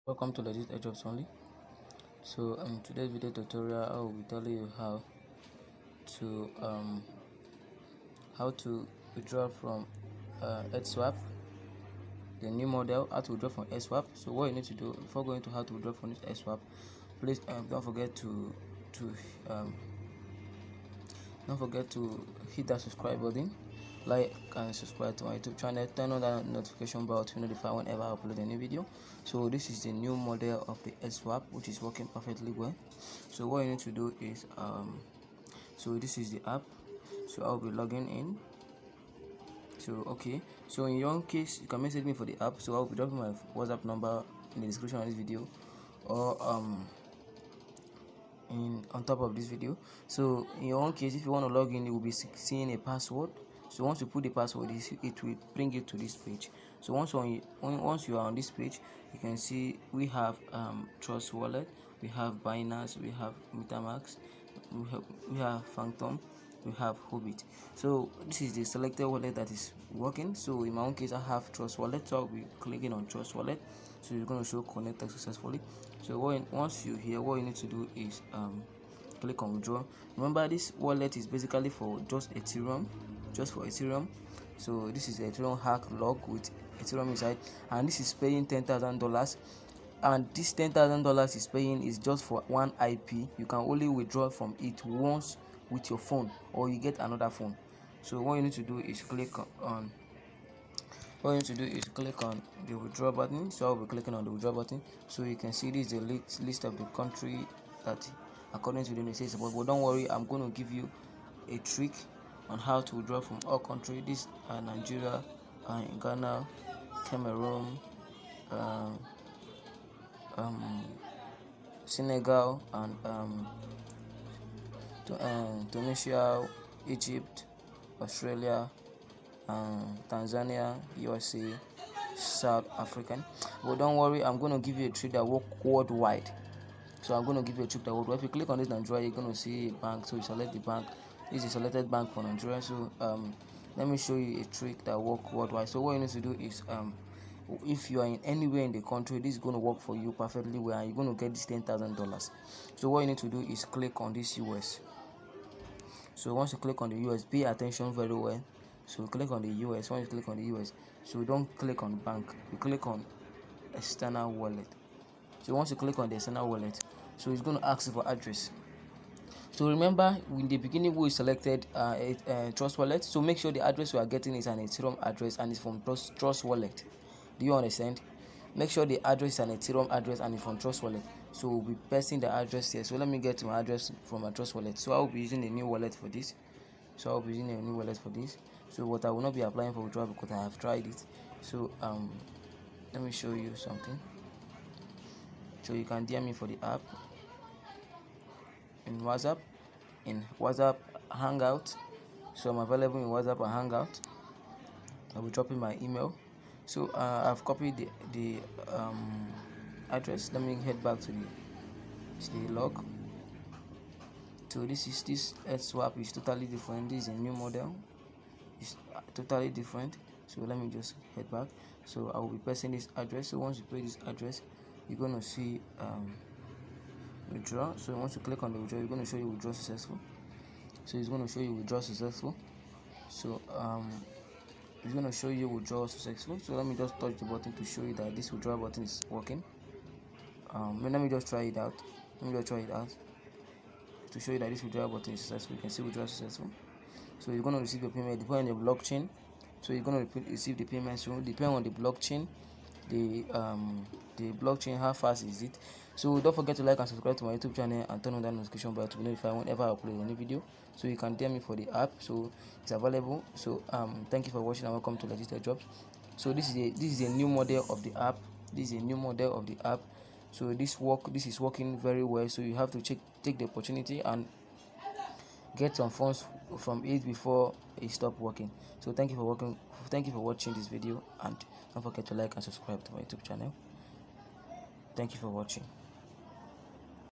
Welcome to Legit Jobs Only. So in today's video tutorial, I will be telling you how to withdraw from swap, the new model. How to withdraw from swap. So what you need to do before going to how to withdraw from this swap, please don't forget to hit that subscribe button, like and subscribe to my YouTube channel, turn on that notification bell to notify whenever I upload a new video. So this is the new model of the swap, which is working perfectly well. So what you need to do is so this is the app. So I'll be logging in. So in your own case, you can message me for the app. So I'll be dropping my WhatsApp number in the description of this video, or on top of this video. So in your own case, if you want to log in, you will be seeing a password. So once you put the password, it will bring you to this page. So once you are on this page, you can see we have Trust Wallet, we have Binance, we have MetaMask, we have Phantom, we have Hobbit. So this is the selected wallet that is working. So in my own case, I have Trust Wallet, so I'll be clicking on Trust Wallet. So it's going to show connected successfully. So once you hear, what you need to do is click on withdraw. Remember, this wallet is basically for just Ethereum. So this is the Ethereum hack log with Ethereum inside, and this is paying $10,000. And this $10,000 is paying is just for one IP. You can only withdraw from it once with your phone, or you get another phone. So what you need to do is click on the withdraw button. So I'll be clicking on the withdraw button. So you can see this is the list of the country that according to them they say support. But don't worry, I'm going to give you a trick on how to withdraw from all countries. This Nigeria, Ghana, Cameroon, Senegal, and Tunisia, Egypt, Australia, Tanzania, USA, South African. But don't worry, I'm going to give you a trick that works worldwide. So I'm going to give you a trick that works. If you click on this Nigeria, you're going to see a bank. So you select the bank. This is a selected bank for Nigeria. So let me show you a trick that works worldwide. So what you need to do is if you are in anywhere in the country, this is going to work for you perfectly well, and you're going to get this $10,000. So what you need to do is click on this US. So once you click on the US, pay attention very well. So click on the US. Once you click on the US, so don't click on bank, you click on external wallet. So once you click on the external wallet, so it's going to ask you for address. So remember, in the beginning we selected Trust Wallet. So make sure the address you are getting is an Ethereum address and it's from Trust Wallet. Do you understand? Make sure the address is an Ethereum address and it's from Trust Wallet. So we'll be pasting the address here. So let me get my address from my Trust Wallet. So I'll be using a new wallet for this. So but I will not be applying for withdrawal because I have tried it. So let me show you something. So you can DM me for the app in WhatsApp Hangout. So I'm available in WhatsApp and Hangout. I'll be dropping my email. So I've copied the address. Let me head back to the log. So this swap is totally different. This is a new model. It's totally different. So let me just head back. So I will be pasting this address. So once you put this address, you're going to see withdraw. So once you click on the withdraw, you're going to show you withdraw successful. So it's going to show you withdraw successful. So it's going to show you withdraw successful. So let me just touch the button to show you that this withdraw button is working. Let me just try it out. To show you that this withdraw button is successful. You can see withdraw successful. So you're going to receive your payment depending on the blockchain. So you're going to receive the payment. So depending on the blockchain, the blockchain, how fast is it. So don't forget to like and subscribe to my YouTube channel and turn on that notification bell to be notified whenever I upload a new video. So you can DM me for the app. So it's available. So thank you for watching and welcome to Legit Jobs. So this is a new model of the app. So this is working very well. So you have to take the opportunity and get some funds from it before it stop working. So thank you for watching this video, and don't forget to like and subscribe to my YouTube channel. Thank you for watching.